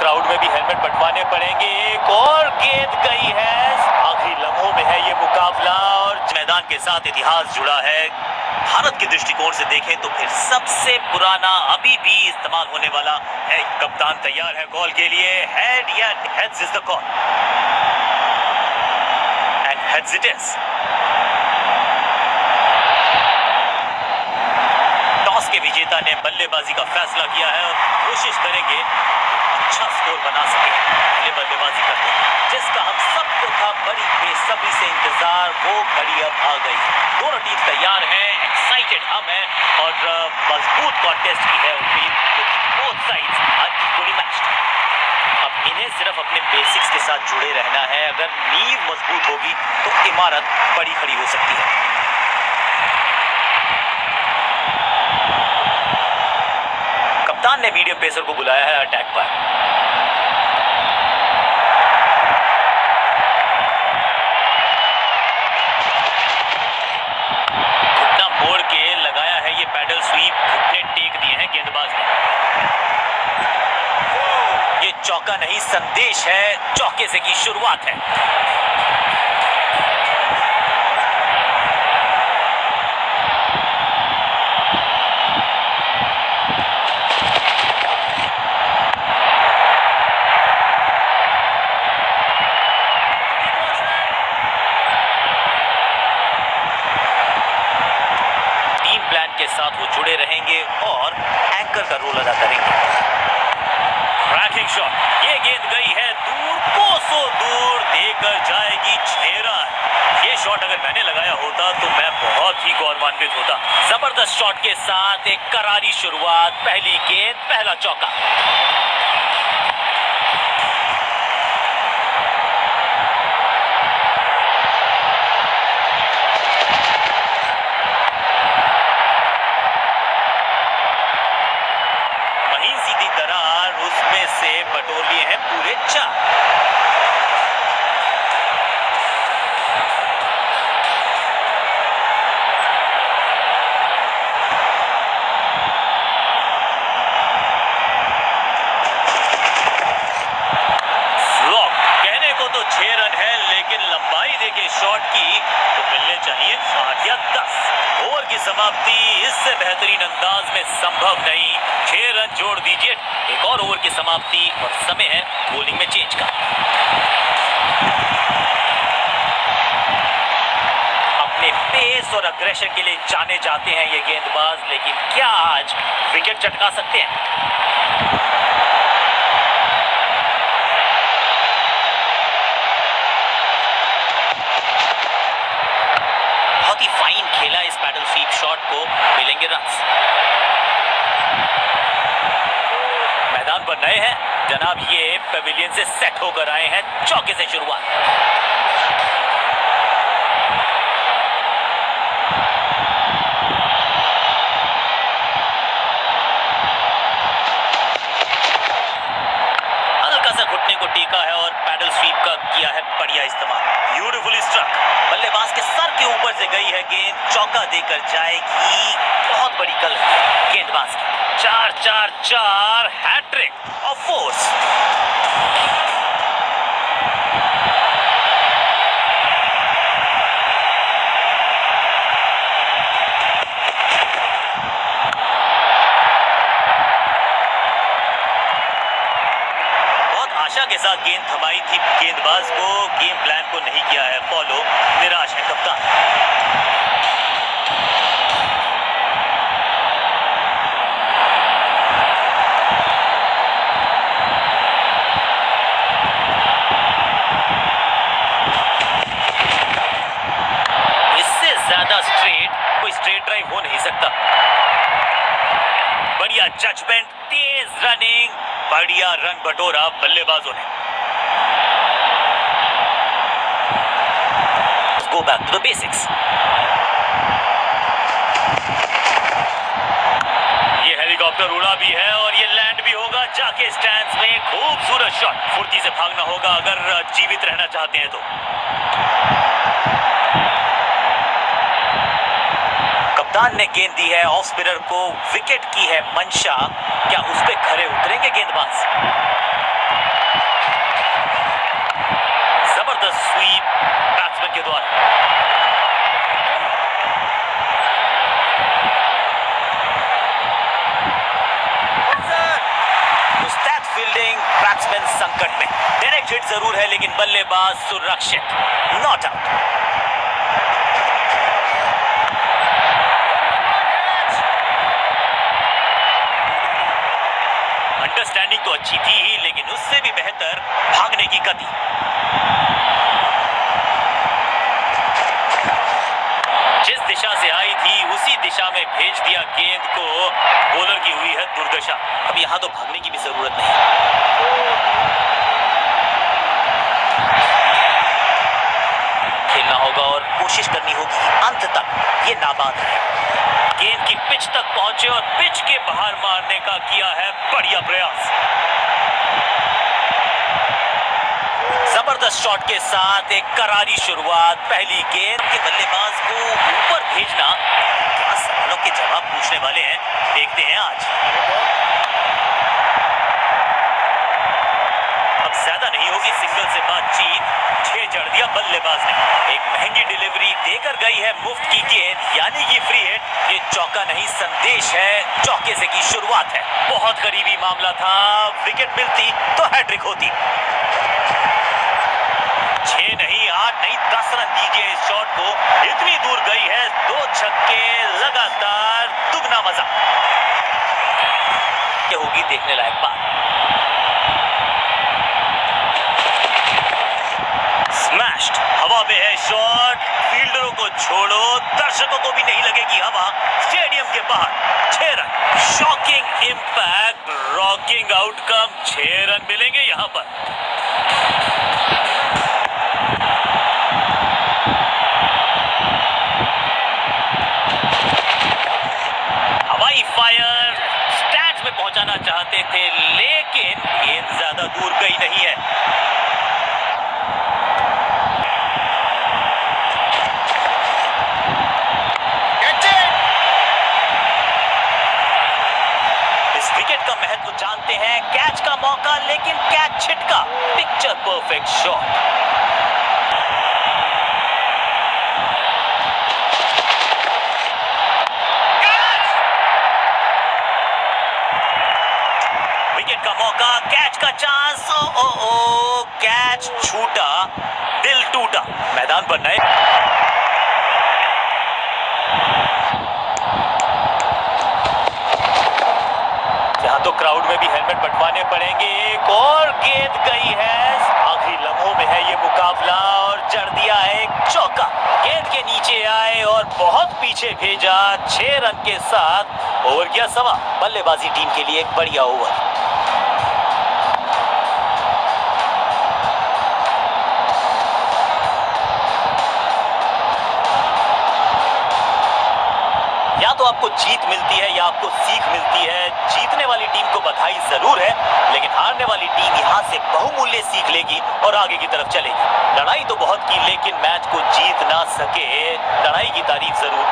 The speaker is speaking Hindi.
क्राउड में भी हेलमेट बंटवाने पड़ेंगे। एक और गेंद गई है, आखिरी लम्हों में है ये मुकाबला और मैदान के साथ इतिहास जुड़ा है। भारत के दृष्टिकोण से देखें तो फिर सबसे पुराना अभी भी इस्तेमाल होने वाला है। कप्तान तैयार है कॉल के लिए। हेड या heads is the call and heads it is. Toss के विजेता ने बल्लेबाजी का फैसला किया है और कोशिश करेंगे अच्छा स्कोर बना सके। पहले बल्लेबाजी करते हैं जिसका हम सबको था बड़ी बेसब्री से इंतजार, वो घड़ी अब आ गई। दोनों टीम तैयार हैं, एक्साइटेड हम हैं और मजबूत कॉन्टेस्ट की है उम्मीद, क्योंकि both sides are equally matched. अब इन्हें सिर्फ अपने बेसिक्स के साथ जुड़े रहना है। अगर नींव मजबूत होगी तो इमारत बड़ी खड़ी हो सकती है। कप्तान ने मीडियम पेसर को बुलाया है अटैक पर। घुटना मोड़ के लगाया है ये पैडल स्वीप, घुटने टेक दिए हैं गेंदबाज ने। ये चौका नहीं संदेश है, चौके से की शुरुआत है। के साथ वो जुड़े रहेंगे और एंकर का रोल अदा करेंगे। ट्रैकिंग शॉट, ये गेंद गई है दूर, कोसों दूर, देकर जाएगी 6 रन। ये शॉट अगर मैंने लगाया होता तो मैं बहुत ही गौरवान्वित होता। जबरदस्त शॉट के साथ एक करारी शुरुआत, पहली गेंद पहला चौका। बटोर लिए हैं पूरे 4। फ्लॉप, कहने को तो 6 रन है, लेकिन लंबाई देखे शॉट की तो मिलने चाहिए 8 या 10। ओवर की समाप्ति इससे बेहतरीन अंदाज में संभव नहीं। 6 रन जोड़ दीजिए, एक और ओवर की समाप्ति और समय है बॉलिंग में चेंज का। अपने पेस और अग्रेशन के लिए जाने जाते हैं ये गेंदबाज, लेकिन क्या आज विकेट चटका सकते हैं? बहुत ही फाइन खेला इस पैडल स्वीप शॉट को, मिलेंगे रन्स। मैदान पर नए हैं जनाब, ये पेविलियन से सेट होकर आए हैं। चौके से शुरुआत, हल्का सा घुटने को टीका है और पैडल स्वीप का किया है बढ़िया इस्तेमाल। ब्यूटीफुली स्ट्रक, बल्लेबाज के सर के ऊपर से गई है गेंद, चौका देकर जाएगी। बहुत बड़ी कल है गेंदबाज की। 4-4-4 हैट्रिक ऑफ फोर्स। बहुत आशा के साथ गेंद थमाई थी गेंदबाज को, गेम प्लान को नहीं किया है फॉलो, निराश है कप्तान। कोई स्ट्रेट ड्राइव हो नहीं सकता। बढ़िया जजमेंट, तेज रनिंग, बढ़िया रन बटोरा बल्लेबाजों ने। Go back to the basics. ये हेलीकॉप्टर उड़ा भी है और ये लैंड भी होगा जाके स्टैंड्स में। खूबसूरत शॉट, फुर्ती से भागना होगा अगर जीवित रहना चाहते हैं तो। कप्तान ने गेंद दी है ऑफ स्पिनर को, विकेट की है मंशा। क्या उस पे खरे उतरेंगे गेंदबाज? स्वीप बैट्समैन के द्वारा। मुस्तैद फील्डिंग, बैट्समैन संकट में। डायरेक्ट हिट जरूर है लेकिन बल्लेबाज सुरक्षित, नॉट आउट। अंडरस्टैंडिंग तो अच्छी थी ही लेकिन उससे भी बेहतर भागने की गति। जिस दिशा से आई थी उसी दिशा में भेज दिया गेंद को। बॉलर की हुई है दुर्दशा। अब यहां तो भागने की भी जरूरत नहीं। खेलना होगा और कोशिश करनी होगी अंत तक ये नाबाद है। गेंद की पिच तक पहुंचे और पिच के बाहर मारने का किया है बढ़िया प्रयास। जबरदस्त शॉट के साथ एक करारी शुरुआत। पहली गेंद के बल्लेबाज को ऊपर भेजना, क्या सवालों के जवाब पूछने वाले हैं, देखते हैं आज। अब ज्यादा नहीं होगी सिंगल से बातचीत। 6 जड़ दिया बल्लेबाज ने। एक महंगी डिलीवरी देकर गई है मुफ्त की गेंद, यानी कि फ्री हिट। ये चौका नहीं संदेश है, चौके से की शुरुआत है। बहुत करीबी मामला था, विकेट मिलती तो हैट्रिक होती। 6 नहीं 8 नहीं 10 रन दीजिए इस शॉट को। इतनी दूर गई है, 2 छक्के लगातार, दुगना मजा। ये होगी देखने लायक बात। स्मैश्ड, हवा में है शॉट। फील्डरों को छोड़ो, दर्शकों को भी नहीं लगेगी हवा। स्टेडियम के बाहर 6 run. Shocking impact, rocking outcome. 6 run मिलेंगे यहां पर। हवाई फायर स्टैंड्स में पहुंचाना चाहते थे लेकिन गेंद ज्यादा दूर गई नहीं है। विकेट का महत्व जानते हैं। कैच का मौका लेकिन कैच छिटका। Picture perfect shot. विकेट का मौका, कैच का चांस। ओ कैच छूटा, दिल टूटा। मैदान पर नए तो क्राउड में भी हेलमेट बंटवाने पड़ेंगे। एक और गेंद गई है। आखिरी लम्हों में है ये मुकाबला और जड़ दिया है एक चौका। गेंद के नीचे आए और बहुत पीछे भेजा। 6 रन के साथ ओवर किया सवा। बल्लेबाजी टीम के लिए एक बढ़िया ओवर। या तो आपको जीत मिलती है या आपको सीख मिलती है। जीतने वाली टीम को बधाई जरूर है लेकिन हारने वाली टीम यहां से बहुमूल्य सीख लेगी और आगे की तरफ चलेगी। लड़ाई तो बहुत की लेकिन मैच को जीत ना सके। लड़ाई की तारीफ जरूर